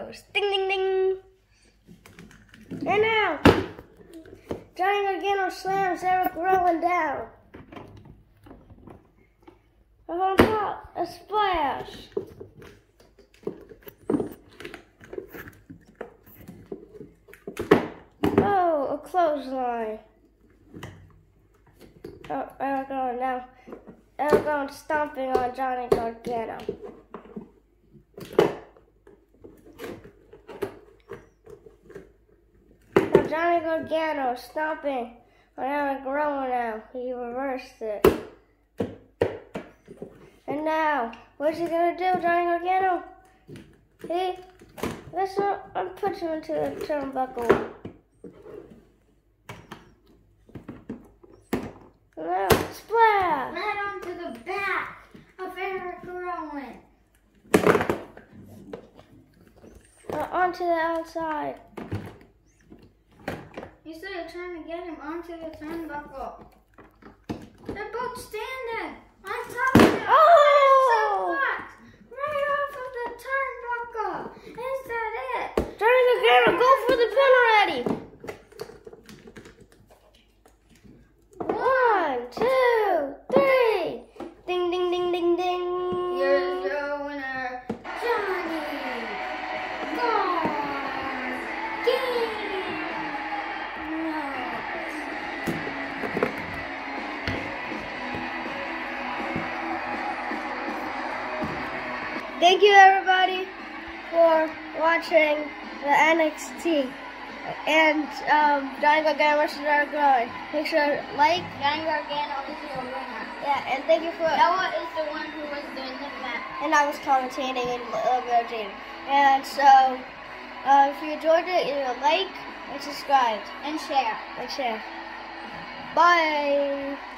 goes. Ding, ding, ding. And now, Johnny Gargano slams Eric Rowan down. Up on top, a splash. Oh, a clothesline. Oh, Eric Rowan now. Eric Rowan stomping on Johnny Gargano. Now Johnny Gargano stomping on Eric Rowan now. He reversed it. And now, what's he gonna do, Johnny Gargano? I'm putting him into the turnbuckle. Now, splash! Right onto the back of Eric Rowan. Onto the outside. You said you're trying to get him onto the turnbuckle. They're both standing on top of it. Oh! Right off of the turnbuckle. Is that it? Johnny Gargano, go for the pin already. 1, 2, 3. Ding, ding, ding, ding, ding. Here's your winner, Johnny Gargano. Thank you, everybody, for watching the NXT and Johnny Gargano versus Eric Rowan. Make sure to like. Johnny Gargano is your winner. Yeah, and thank you for. Noah is the one who was doing the match. And I was commentating and videoing. And so, if you enjoyed it, like and subscribe And share. and share. Bye.